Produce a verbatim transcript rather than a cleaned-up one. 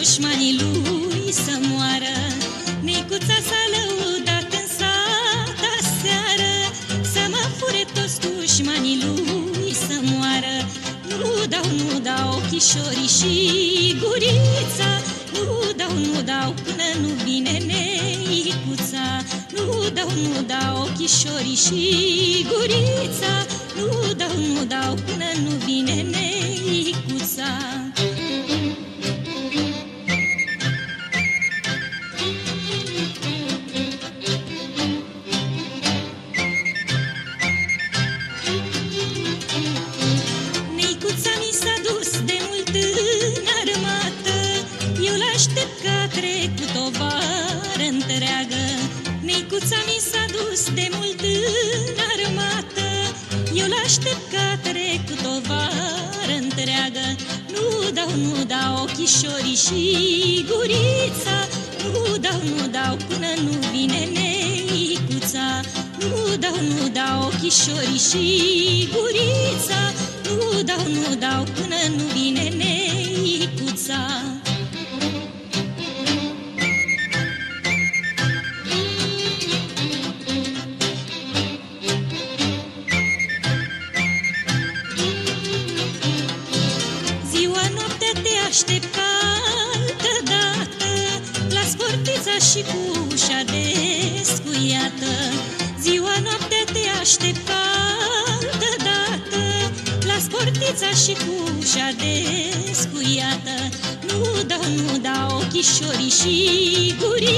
dușmanii lui să moară. Nicuța s-a lăudat în sat aseară, să mă fure toți dușmanii lui să moară. Nu dau, nu dau ochișorii și gurița, nu dau, nu dau până nu vine Neicuța. Nu dau, nu dau ochișorii și gurița, nu dau, nu dau până nu vine Neicuța. Neicuța mi s-a dus de mult în armată, eu l-aștept că a trecut o vară întreagă. Neicuța mi s-a dus de mult în armată, eu l-aștept că a trecut o vară întreagă. Nu dau, nu dau ochișorii și gurița, nu dau, nu dau până nu vine Neicuța. Nu dau, nu dau ochișorii și gurița, nu dau, nu dau până nu vine Neicuța. Aștept ca altădată la sportița și cu ușa descuiată. Ziua noaptea te aștept ca altădată la sportița și cu ușa descuiată. Nu dau, nu dau ochișorii și gurii